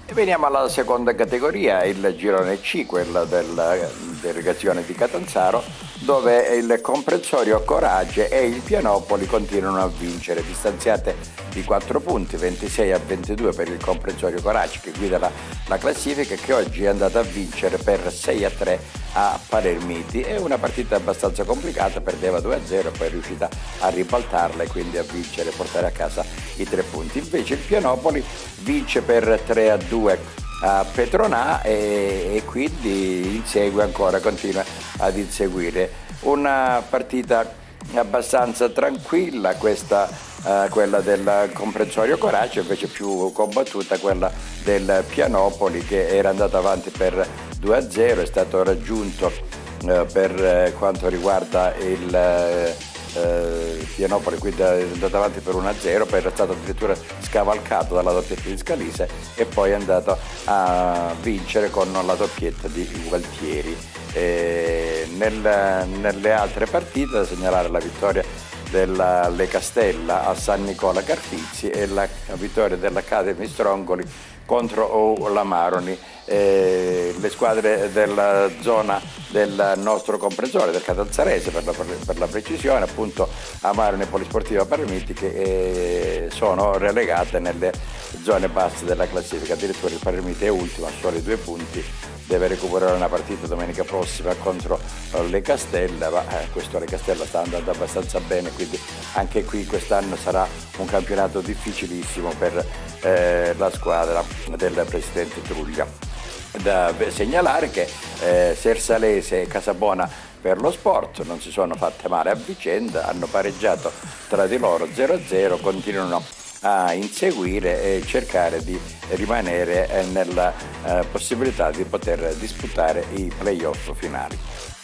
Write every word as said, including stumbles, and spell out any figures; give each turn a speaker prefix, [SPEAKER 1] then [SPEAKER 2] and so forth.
[SPEAKER 1] E veniamo alla seconda categoria, il girone C, quella della delegazione di Catanzaro, dove il comprensorio Coraggio e il Pianopoli continuano a vincere, distanziate di quattro punti, ventisei a ventidue per il comprensorio Coraggio che guida la, la classifica, che oggi è andata a vincere per sei a tre a Palermiti. È una partita abbastanza complicata, perdeva due a zero, poi è riuscita a ribaltarla e quindi a vincere, portare a casa i tre punti. Invece il Pianopoli vince per tre a due a Petronà e, e quindi insegue ancora, continua ad inseguire. Una partita abbastanza tranquilla questa, uh, quella del comprensorio Coraggio, invece più combattuta quella del Pianopoli, che era andato avanti per due a zero, è stato raggiunto uh, per uh, quanto riguarda il uh, Eh, Pianopoli, quindi è andato avanti per uno a zero, poi era stato addirittura scavalcato dalla doppietta di Scalise e poi è andato a vincere con la doppietta di Gualtieri. E nel, nelle altre partite da segnalare la vittoria della Le Castella a San Nicola Carpizzi e la vittoria dell'Academy Strongoli contro la Maroni. Eh, le squadre della zona del nostro comprensore, del Catanzarese per la, per la precisione, appunto Amarone e Polisportiva Palermiti, che eh, sono relegate nelle zone basse della classifica. Addirittura il Palermiti è ultimo a soli due punti, deve recuperare una partita domenica prossima contro Le Castella, ma eh, questo Le Castella sta andando abbastanza bene, quindi anche qui quest'anno sarà un campionato difficilissimo per eh, la squadra del presidente Truglia. Da segnalare che eh, Sersalese e Casabona per lo Sport non si sono fatte male a vicenda, hanno pareggiato tra di loro zero a zero, continuano a inseguire e cercare di rimanere nella eh, possibilità di poter disputare i playoff finali.